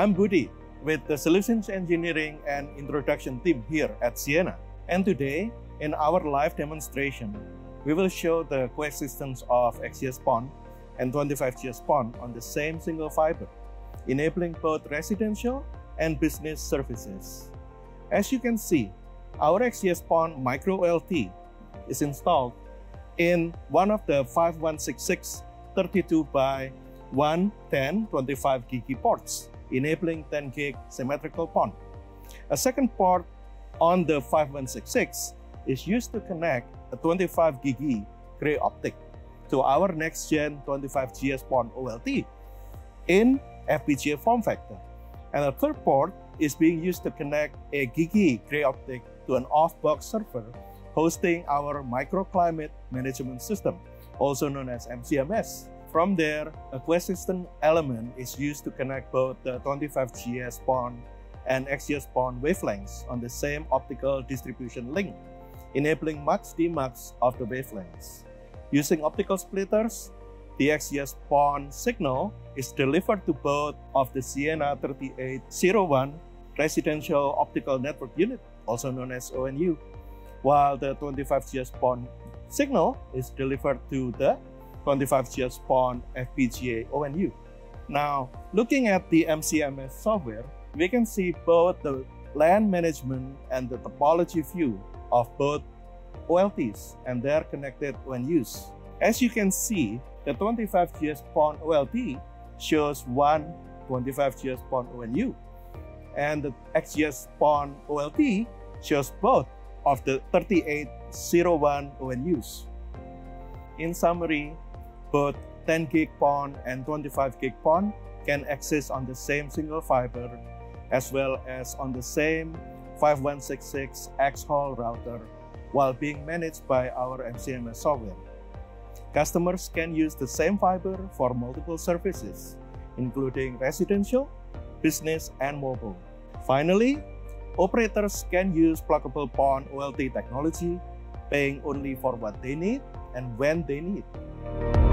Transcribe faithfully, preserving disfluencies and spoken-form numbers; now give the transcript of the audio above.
I'm Budi with the Solutions Engineering and Introduction team here at Ciena. And today, in our live demonstration, we will show the coexistence of X G S PON and twenty-five G S PON on the same single fiber, enabling both residential and business services. As you can see, our X G S PON micro O L T is installed in one of the five one six six thirty-two by one ten twenty-five gig ports, enabling ten gig symmetrical PON. A second port on the five one six six is used to connect a twenty-five gig gray optic to our next-gen twenty-five G S PON O L T in F P G A form factor. And a third port is being used to connect a gigi gray optic to an off-box server hosting our microclimate management system, also known as M C M S. From there, a coexistent element is used to connect both the twenty-five G S PON and X G S PON wavelengths on the same optical distribution link, enabling max-demax of the wavelengths. Using optical splitters, the X G S PON signal is delivered to both of the Ciena thirty-eight oh one residential optical network unit, also known as O N U, while the twenty-five G S PON signal is delivered to the twenty-five G S PON F P G A O N U. Now, looking at the M C M S software, we can see both the LAN management and the topology view of both O L Ts and their connected O N Us. As you can see, the twenty-five G S PON O L T shows one twenty-five G S PON O N U, and the X G S PON O L T shows both of the thirty-eight oh one O N Us. In summary, both ten gig PON and twenty-five gig PON can exist on the same single fiber, as well as on the same five one six six X Hall router, while being managed by our M C M S software. Customers can use the same fiber for multiple services, including residential, business, and mobile. Finally, operators can use pluggable PON O L T technology, paying only for what they need and when they need.